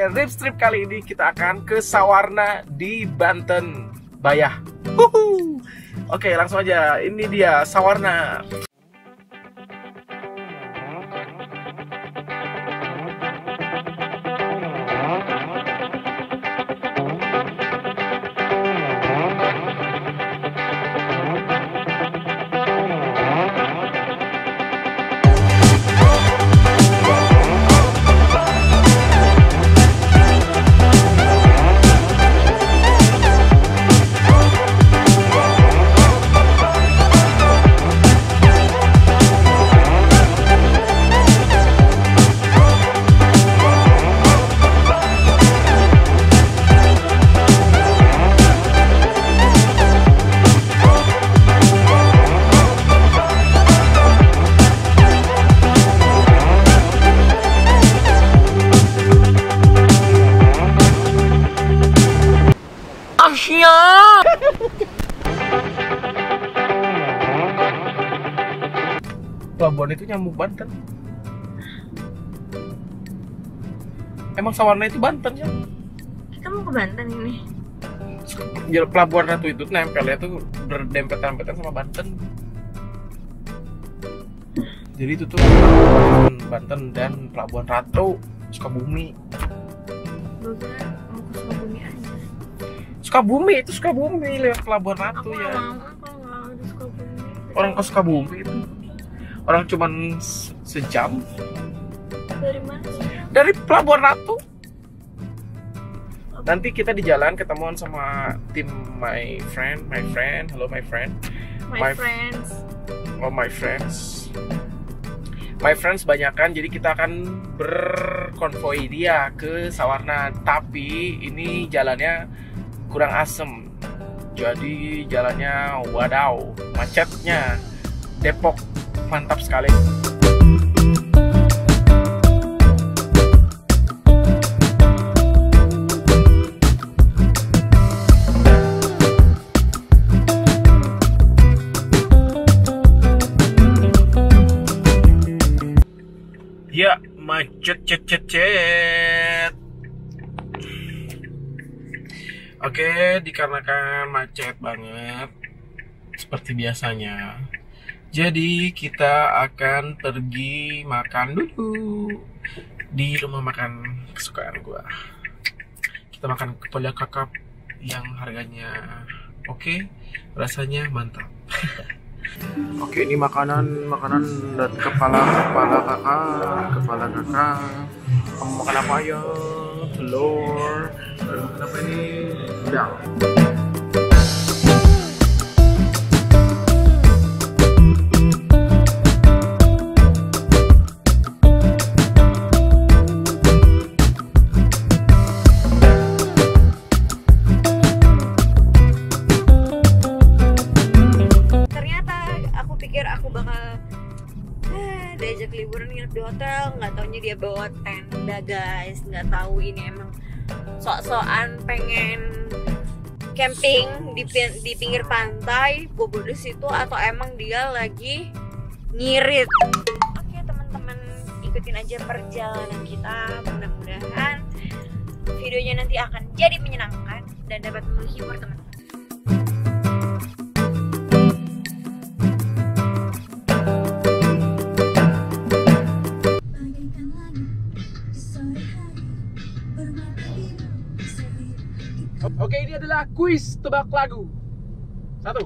Rips Trip kali ini kita akan ke Sawarna di Banten, Bayah. Oke, langsung aja. Ini dia Sawarna. Pelabuhan itu nyambung Banten. Emang Sawarna itu Banten ya? Kita mau ke Banten ini. Pelabuhan Ratu itu nempelnya tuh berdempet-dempetan sama Banten. Jadi itu tuh Banten dan Pelabuhan Ratu Sukabumi. Gue kira mau ke Sukabumi aja. Sukabumi itu Sukabumi lewat Pelabuhan Ratu Aku ya. kalau nggak ada Sukabumi. Orang ke Sukabumi itu. Orang cuman sejam. Dari mana sih? Dari Pelabuhan Ratu. Nanti kita di jalan ketemuan sama tim my friend, hello my friend. My friends. Oh my friends. My friends banyakan, jadi kita akan berkonvoi dia ke Sawarna. Tapi ini jalannya kurang asem. Jadi jalannya wadaw, macetnya. Depok mantap sekali. Ya, macet. Oke, dikarenakan macet banget seperti biasanya. Jadi kita akan pergi makan dulu di rumah makan kesukaan gua. Kita makan kepala kakap yang harganya oke, rasanya mantap. Oke, ini makanan dan kepala kakak. Kamu makan apa ya? Telur. Lalu makan apa ini? Udang. Diajak liburan nginep di hotel, nggak taunya dia bawa tenda guys. Nggak tahu ini emang sok-sokan pengen camping di pinggir pantai bobo di situ atau emang dia lagi ngirit. Oke teman-teman, ikutin aja perjalanan kita. Mudah-mudahan videonya nanti akan jadi menyenangkan dan dapat menghibur teman-teman. Oke, ini adalah kuis tebak lagu. 1.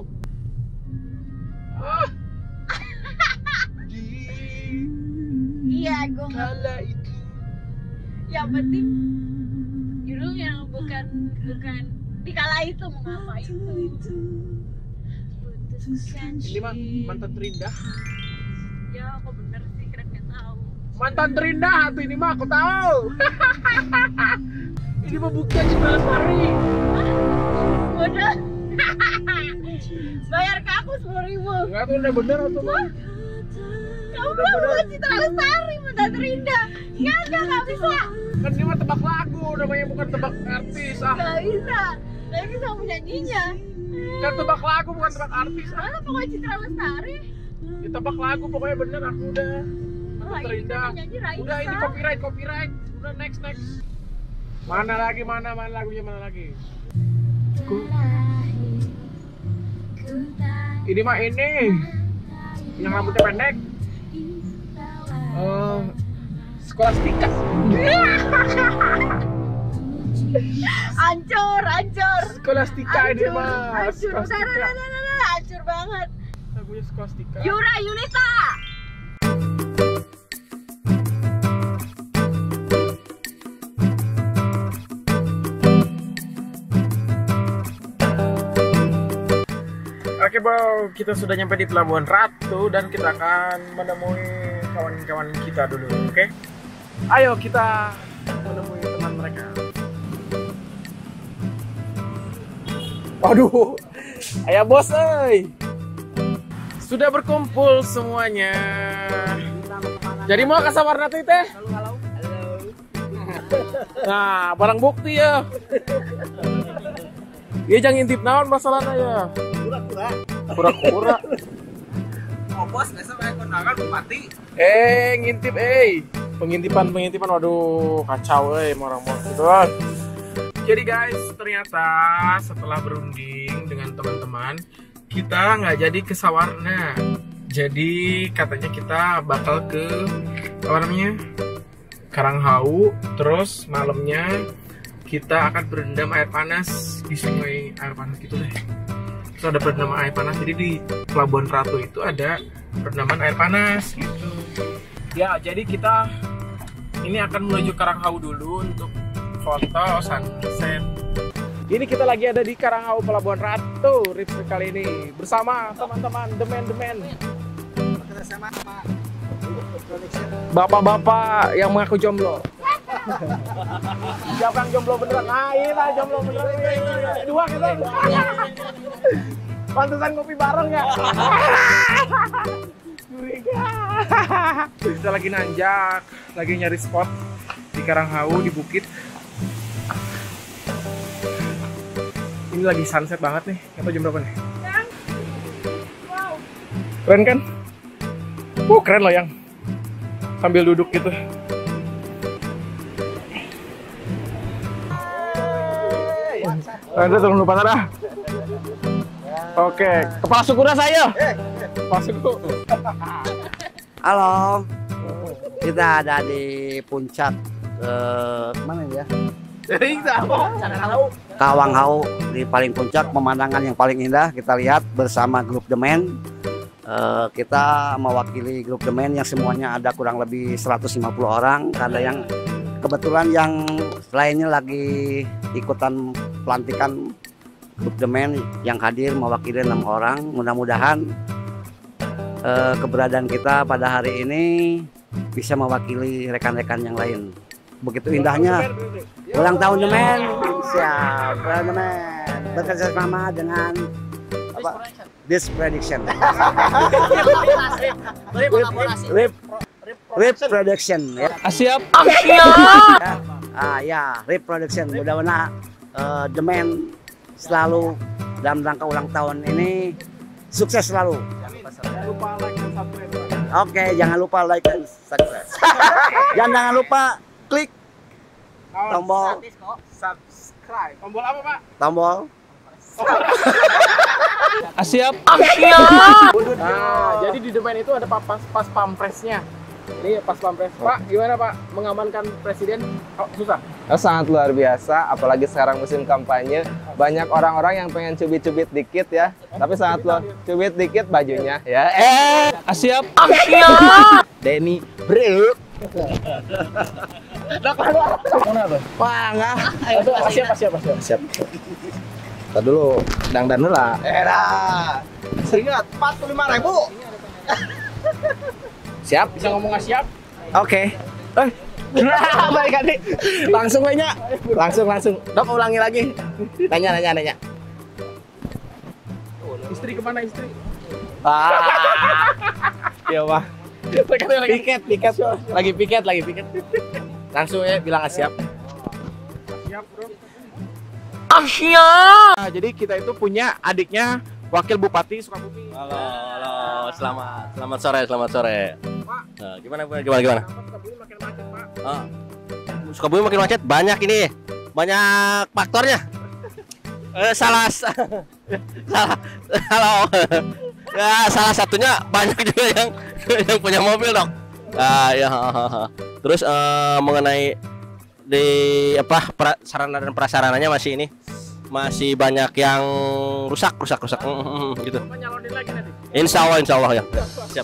Iya, gue kala itu. Yang penting judulnya bukan di kala itu mengapa itu. Putuskan. Ini mah mantan terindah. Ya, kok bener sih, keren nggak tahu. Mantan terindah tuh ini mah aku tahu. Ini mah bukan 19 hari. Bodoh. Bayar ke aku 10.000. Enggak tuh udah bener atau mah? Kamu bilang bukan Citra Lestari, mantan terindah. Nggak bisa. Kan ini mah tebak lagu, namanya bukan tebak artis. Nggak bisa. Nggak bisa penyanyinya. Kan tebak lagu bukan tebak artis. Mana pokoknya Citra Lestari. Ya tebak lagu pokoknya bener aku udah. Mantan terindah. Udah ini copyright. Udah next. Mana lagi, mana lagunya, mana lagi? Ini mah ini yang rambutnya pendek. Skolastika. Ancur. Skolastika ini mah. Skolastika. Hancur banget. Lagunya Skolastika. Yura Yunita. Oke bro, kita sudah nyampe di Pelabuhan Ratu dan kita akan menemui kawan-kawan kita dulu, oke? Ayo kita menemui teman mereka. Waduh, ayah bos, sudah berkumpul semuanya. Jadi mau ke Sawarna tuh teh? Halo. Nah, barang bukti ya. Dia jangan ngintip naon masalahnya ya. Pura-pura. Oh bos, biasa main kondangan bupati. Ngintip Pengintipan, waduh kacau orang bos gitu kan. Jadi guys, ternyata setelah berunding dengan teman-teman, kita nggak jadi ke Sawarna. Jadi katanya kita bakal ke apa namanya? Karanghau, terus malamnya kita akan berendam air panas di sungai air panas gitu deh. Terus ada perendaman air panas, jadi di Pelabuhan Ratu itu ada perendaman air panas gitu. Ya, jadi kita ini akan menuju Karanghau dulu untuk foto sunset. Ini kita lagi ada di Karanghau Pelabuhan Ratu, Rips kali ini bersama teman-teman demen. Bapak-bapak yang mengaku jomblo. Siapa yang jomblo beneran? Nah, ini lah jomblo beneran. Dua kita. Pantesan ngopi bareng ya. Curiga. Kita lagi nanjak, lagi nyari spot di Karanghau di bukit. Ini lagi sunset banget nih. Atau jam berapa nih? Keren kan? Keren loh yang sambil duduk gitu. Ada turun lupa dah. Oke, kepala suku dah saya. Kepala suku. Halo, kita ada di puncak mana ya? Kawanghau, di paling puncak, pemandangan yang paling indah kita lihat bersama grup The Men. Kita mewakili grup The Men yang semuanya ada kurang lebih 150 orang. Ada yang kebetulan yang lainnya lagi ikutan pelantikan grup The Men yang hadir mewakili 6 orang. Mudah-mudahan keberadaan kita pada hari ini bisa mewakili rekan-rekan yang lain. Begitu indahnya ulang tahun The Men. Siap, ulang The Men bekerja sama dengan apa? This Prediction. Rip Production ya. Siap. Ya, Rip Production. Mudah-mudahan The Men selalu dalam rangka ulang tahun ini sukses selalu. Jangan lupa like dan subscribe. Oke, jangan lupa like dan subscribe. Jangan lupa klik tombol subscribe. Tombol apa, Pak? Tombol. Siap. Nah, jadi di depan itu ada pas pampresnya. Ini pas pampres. Pak, gimana Pak mengamankan presiden? Susah? Sangat luar biasa, apalagi sekarang musim kampanye. Banyak orang-orang yang pengen cubit-cubit dikit ya, tapi sangat luar cubit dikit bajunya ya. Siap. Denny Bro. Wah, enggak. Siap. Tadi dulu, dangdan dulu lah. Ingat 45.000. Siap, bisa ngomong nggak siap? Oke. Baik adik. Langsung aja. Langsung. Dok ulangi lagi. Nanya. Istri kemana istri? Iya Pak. Piket. Lagi piket. Langsung ya bilang siap. Siap bro. Nah, jadi kita itu punya adiknya Wakil Bupati Sukabumi. Halo, selamat sore. Pak, Nah, gimana? kenapa Sukabumi makin macet Pak? Sukabumi makin macet banyak ini, banyak faktornya. Salah ya, salah satunya banyak juga yang punya mobil dong. Ya. Terus mengenai di apa sarana dan prasarananya masih banyak yang rusak gitu. Insya Allah ya. Siap.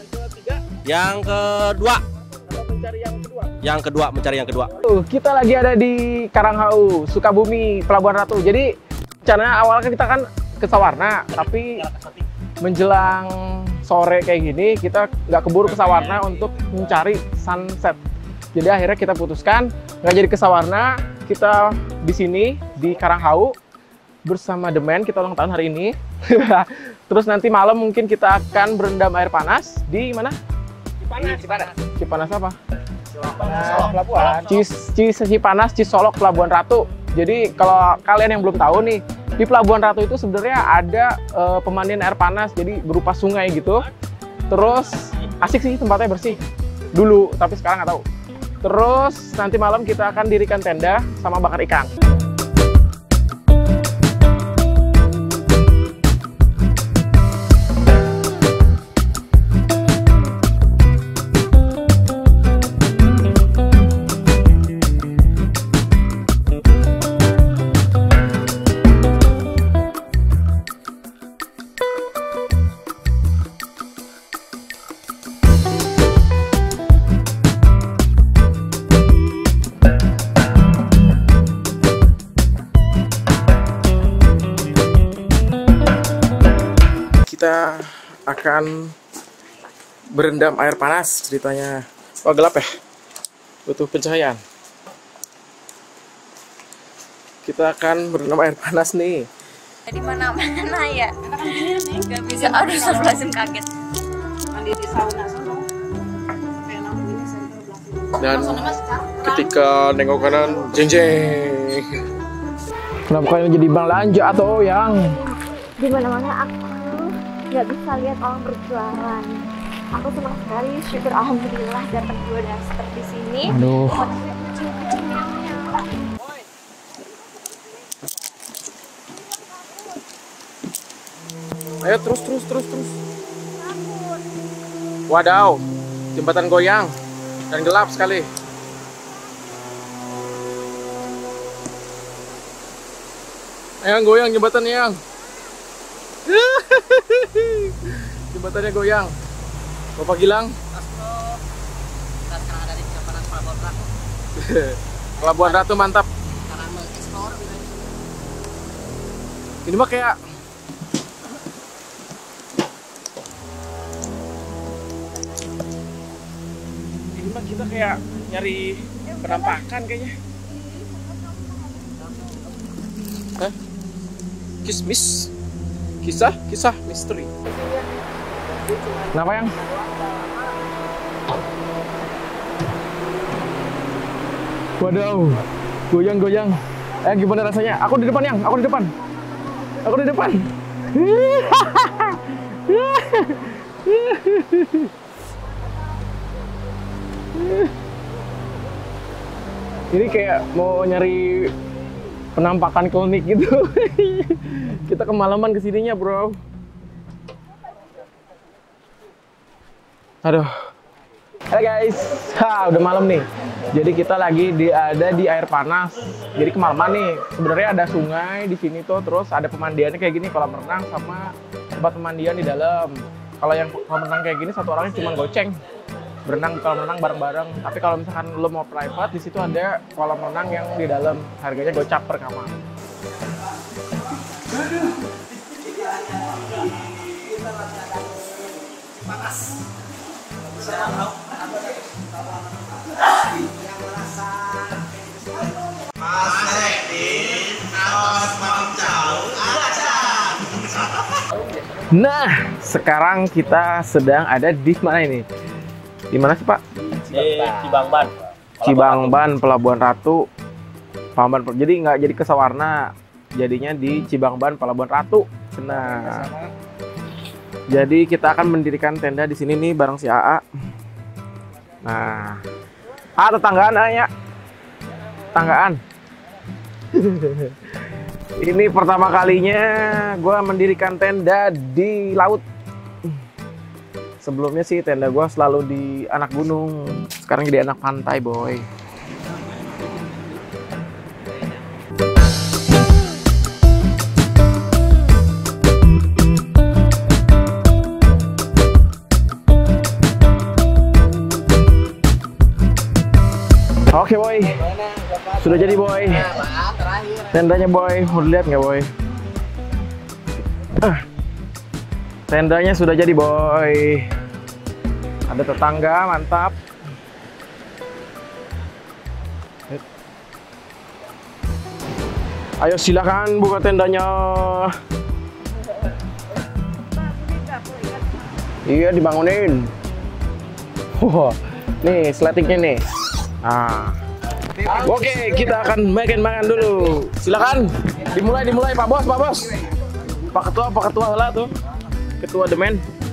Yang kedua mencari yang kedua. Kita lagi ada di Karanghau, Sukabumi, Pelabuhan Ratu. Jadi rencananya awalnya kita kan ke Sawarna, tapi menjelang sore kayak gini kita nggak keburu ke Sawarna untuk mencari sunset. Jadi akhirnya kita putuskan nggak jadi ke Sawarna, kita di sini di Karanghau bersama The Man. Kita ulang tahun hari ini. Terus nanti malam mungkin kita akan berendam air panas di mana? Cipanas apa? Pelabuhan. Cipanas, Cisolok, Pelabuhan Ratu. Jadi kalau kalian yang belum tahu nih, di Pelabuhan Ratu itu sebenarnya ada pemandian air panas, jadi berupa sungai gitu. Terus asik sih, tempatnya bersih dulu, tapi sekarang nggak tahu. Terus nanti malam kita akan dirikan tenda sama bakar ikan. Kita akan berendam air panas ceritanya. Oh, gelap ya? Butuh pencahayaan. Kita akan berendam air panas nih. Di mana-mana ya. Gak bisa, aduh astagfirullahaladzim, kaget. Mandi di sauna sono. Dan ketika nengok kanan, jeng jeng. Kenapa kalian jadi bang lanja atau yang? Di mana-mana aku nggak bisa lihat orang berjualan. Aku senang sekali, syukur alhamdulillah dapat 2 daster di sini. Aduh. Ayo terus. Wadaw, jembatan goyang dan gelap sekali. Yang goyang jembatannya yang. Jembatannya goyang. Bapak Gilang. Sekarang ada di Cipanas Pelabuhan Ratu. Pelabuhan Ratu mantap. Ini mah kayak kita kayak nyari penampakan kayaknya. Hah? Kisah misteri. Kenapa yang? Waduh, goyang. Gimana rasanya? Aku di depan yang, aku di depan. Ini kayak mau nyari penampakan klinik gitu. Kita kemalaman kesininya, bro. Aduh. Halo guys, udah malam nih. Jadi kita lagi ada di air panas. Jadi kemalaman nih. Sebenarnya ada sungai di sini tuh, terus ada pemandiannya kayak gini, kolam renang sama tempat pemandian di dalam. Kalau yang kolam renang kayak gini satu orangnya cuma goceng. Berenang di kolam renang bareng-bareng. Tapi kalau misalkan lo mau private, di situ ada kolam renang yang di dalam. Harganya gocap per kamar. Panas. Nah, sekarang kita sedang ada di mana ini? Di mana sih, Pak? Di Cibangban. Cibangban, Pelabuhan Ratu. Jadi nggak jadi ke Sawarna, jadinya di Cibangban, Pelabuhan Ratu. Nah, jadi kita akan mendirikan tenda di sini nih bareng si AA. Nah, tetanggaan ya. tanggaan. Ini pertama kalinya gue mendirikan tenda di laut. Sebelumnya sih tenda gue selalu di anak gunung. Sekarang jadi anak pantai, boy. Oke boy, sudah jadi boy. Tendanya boy, mau lihat nggak boy? Tendanya sudah jadi boy. Ada tetangga, mantap. Ayo silakan buka tendanya. Iya dibangunin. Wah, nih sletingnya nih. Nah, oke, kita akan makan dulu. Silakan, dimulai Pak Bos, Pak Ketua lah tuh, Ketua Demen.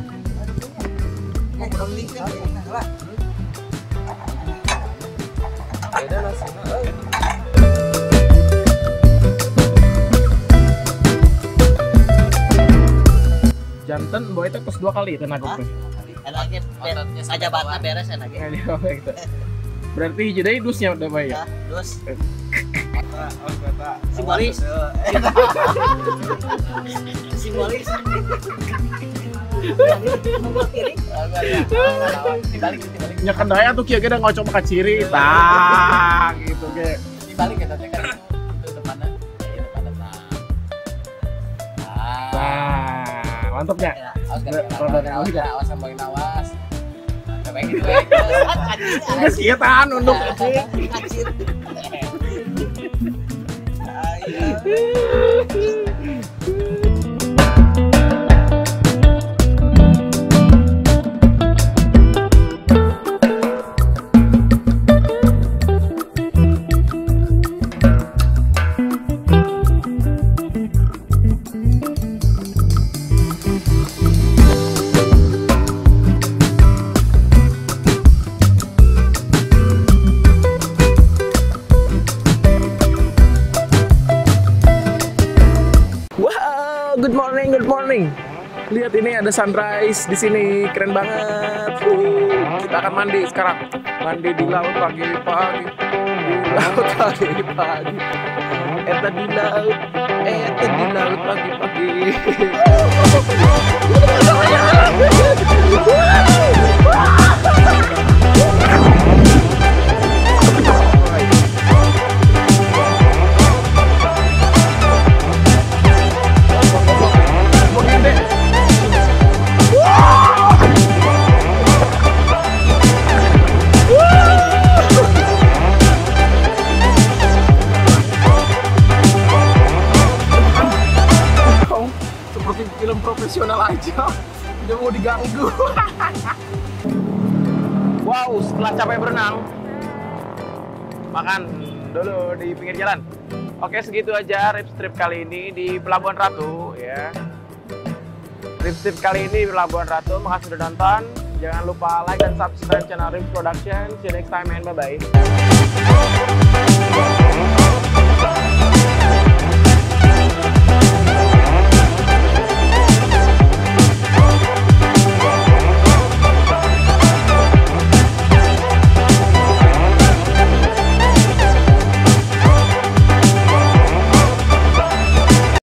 Jantan boy itu terus 2 kali tenaga gue. Enaknya saja bata beres enaknya. Berarti jadi dusnya udah baik ya? Dus. Simbolis. Simbolis. Dibalik. Nyakan daya tuh kia gede ngocok makan ciri, tang gitu kayak. Dibalik ya tadi kan itu depannya. Nah, mantap ya? Awas sama awas. Enggak sih ya tahan untuk kacir. Good morning. Lihat ini ada sunrise di sini, keren banget. Kita akan mandi sekarang. Mandi di laut pagi-pagi. Di laut pagi-pagi. Eta di laut pagi-pagi. Film profesional aja, udah mau diganggu. Wow, setelah capek berenang, makan dulu di pinggir jalan. Oke, segitu aja Rip Strip kali ini di Pelabuhan Ratu ya. Rip Strip kali ini di Pelabuhan Ratu. Makasih sudah nonton. Jangan lupa like dan subscribe channel Rip Production. See you next time and bye bye.